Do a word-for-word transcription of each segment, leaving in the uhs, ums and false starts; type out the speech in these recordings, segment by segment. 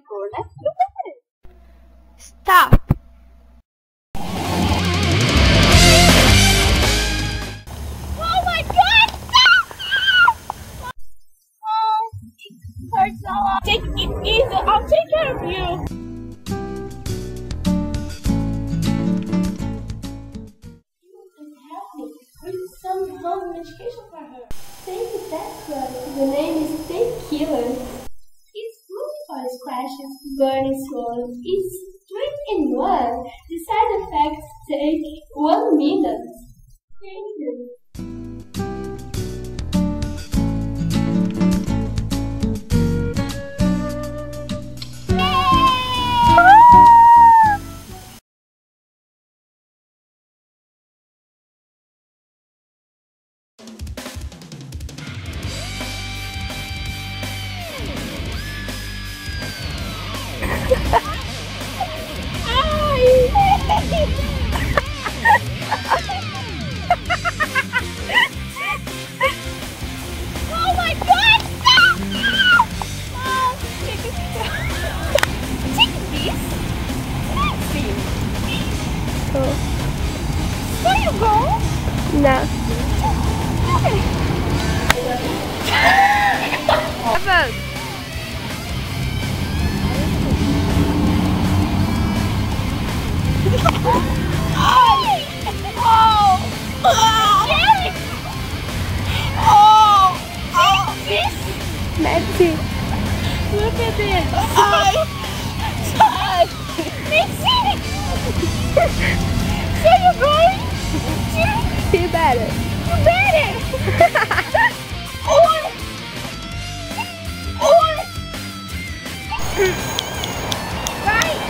for, né? Stop! Oh my god! Stop! Oh, it hurts a lot. Take it easy. I'll take care of you. Some home medication for her. Thank you, that's good. The name is painkiller. It's multiple scratches, burning, swollen. It's three in one. The side effects take one minute. Thank you. Oh my god! Stop! Oh, take this. Take this. Nancy. Oh. Where you go? No. Okay. Oh! Oh! Jerry! Oh! Oh! This? Nancy. Look at this! I... I... Nancy! So you're going to... You better. You better! Or... Or... Right!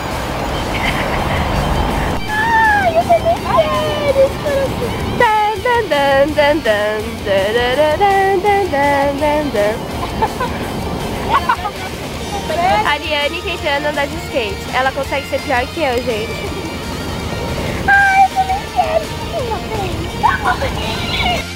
Ah, you believe it! Dun dun dun dun dun dun dun dun dun dun dun. Ariane tentando andar de skate. Ela consegue ser pior que eu, gente. Ai, eu também quero.